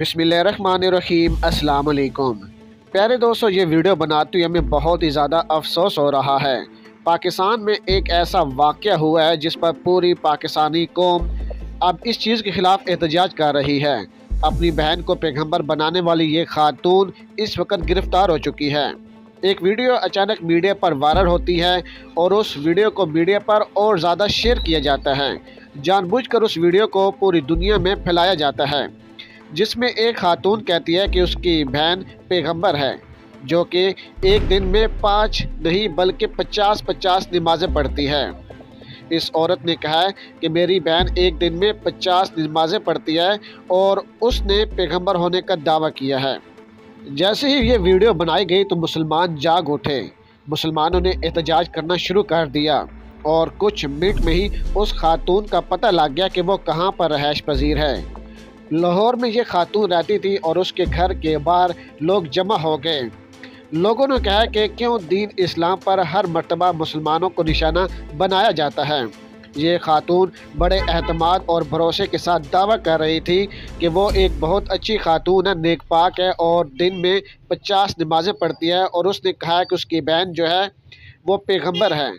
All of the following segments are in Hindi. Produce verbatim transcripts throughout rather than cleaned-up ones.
बिस्मिल्लाहिर्रहमानिर्रहीम अस्सलाम वालेकुम। प्यारे दोस्तों, ये वीडियो बनाते हुए हमें बहुत ही ज़्यादा अफसोस हो रहा है। पाकिस्तान में एक ऐसा वाक़या हुआ है जिस पर पूरी पाकिस्तानी कौम अब इस चीज़ के ख़िलाफ़ एहतजाज कर रही है। अपनी बहन को पैगंबर बनाने वाली ये खातून इस वक्त गिरफ़्तार हो चुकी है। एक वीडियो अचानक मीडिया पर वायरल होती है और उस वीडियो को मीडिया पर और ज़्यादा शेयर किया जाता है। जानबूझकर उस वीडियो को पूरी दुनिया में फैलाया जाता है, जिसमें एक खातून कहती है कि उसकी बहन पैगंबर है, जो कि एक दिन में पाँच नहीं बल्कि पचास पचास नमाज़ें पढ़ती है। इस औरत ने कहा है कि मेरी बहन एक दिन में पचास नमाज़ें पढ़ती है और उसने पैगंबर होने का दावा किया है। जैसे ही ये वीडियो बनाई गई तो मुसलमान जाग उठे। मुसलमानों ने एहतजाज करना शुरू कर दिया और कुछ मिनट में ही उस खातून का पता लग गया कि वो कहाँ पर रहायश पजीर है। लाहौर में ये खातून रहती थी और उसके घर के बाहर लोग जमा हो गए। लोगों ने कहा कि क्यों दीन इस्लाम पर हर मर्तबा मुसलमानों को निशाना बनाया जाता है। ये खातून बड़े एहतमाद और भरोसे के साथ दावा कर रही थी कि वो एक बहुत अच्छी खातून है, नेक पाक है और दिन में पचास नमाज़ें पढ़ती है, और उसने कहा कि उसकी बहन जो है वो पैगंबर है।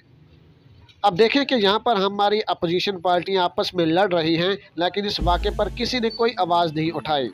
अब देखें कि यहाँ पर हमारी अपोजिशन पार्टियाँ आपस में लड़ रही हैं, लेकिन इस वाक़े पर किसी ने कोई आवाज़ नहीं उठाई।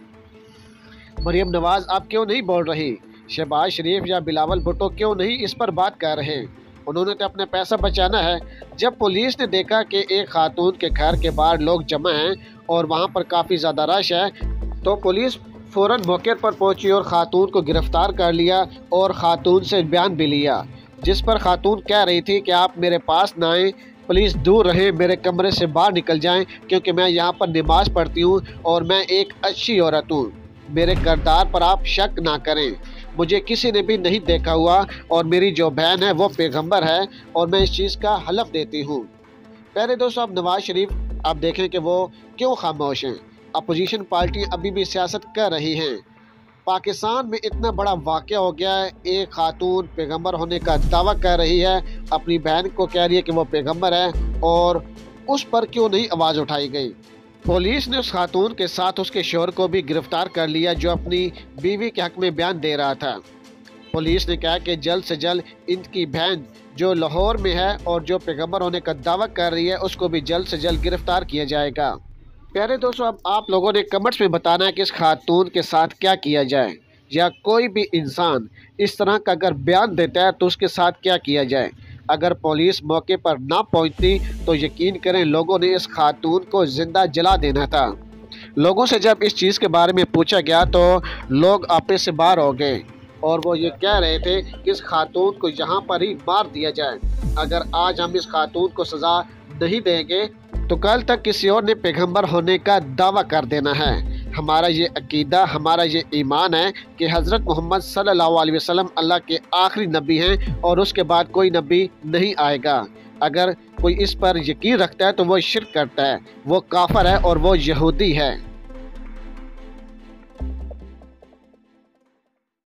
मरियम नवाज़ आप क्यों नहीं बोल रही? शहबाज शरीफ या बिलावल भुट्टो क्यों नहीं इस पर बात कर रहे? उन्होंने तो अपना पैसा बचाना है। जब पुलिस ने देखा कि एक खातून के घर के बाहर लोग जमा हैं और वहाँ पर काफ़ी ज़्यादा रश है, तो पुलिस फ़ौरन मौके पर पहुँची और ख़ातून को गिरफ़्तार कर लिया और ख़ातून से बयान भी लिया, जिस पर खातून कह रही थी कि आप मेरे पास ना आएँ, प्लीज़ दूर रहें, मेरे कमरे से बाहर निकल जाएं, क्योंकि मैं यहाँ पर नमाज़ पढ़ती हूँ और मैं एक अच्छी औरत हूँ। मेरे किरदार पर आप शक ना करें, मुझे किसी ने भी नहीं देखा हुआ और मेरी जो बहन है वो पैगंबर है और मैं इस चीज़ का हलफ देती हूँ। पहले दोस्तों, अब नवाज शरीफ आप देखें कि वो क्यों खामोश हैं। अपोजिशन पार्टी अभी भी सियासत कर रही हैं। पाकिस्तान में इतना बड़ा वाक़या हो गया है, एक खातून पैगंबर होने का दावा कर रही है, अपनी बहन को कह रही है कि वो पैगंबर है, और उस पर क्यों नहीं आवाज़ उठाई गई। पुलिस ने उस खातून के साथ उसके शोहर को भी गिरफ़्तार कर लिया जो अपनी बीवी के हक़ में बयान दे रहा था। पुलिस ने कहा कि जल्द से जल्द इनकी बहन जो लाहौर में है और जो पैगंबर होने का दावा कर रही है, उसको भी जल्द से जल्द गिरफ़्तार किया जाएगा। प्यारे दोस्तों, अब आप लोगों ने कमेंट्स में बताना है कि इस खातून के साथ क्या किया जाए, या कोई भी इंसान इस तरह का अगर बयान देता है तो उसके साथ क्या किया जाए। अगर पुलिस मौके पर ना पहुंचती तो यकीन करें लोगों ने इस खातून को ज़िंदा जला देना था। लोगों से जब इस चीज़ के बारे में पूछा गया तो लोग आपे से बाहर हो गए और वो ये कह रहे थे कि इस खातून को यहाँ पर ही मार दिया जाए। अगर आज हम इस खातून को सज़ा नहीं देंगे तो कल तक किसी और ने पैगंबर होने का दावा कर देना है। हमारा ये अकीदा, हमारा ये ईमान है कि हज़रत मोहम्मद सल्लल्लाहु अलैहि वसल्लम अल्लाह के आखिरी नबी हैं और उसके बाद कोई नबी नहीं आएगा। अगर कोई इस पर यकीन रखता है तो वो शिर्क करता है, वो काफिर है और वो यहूदी है।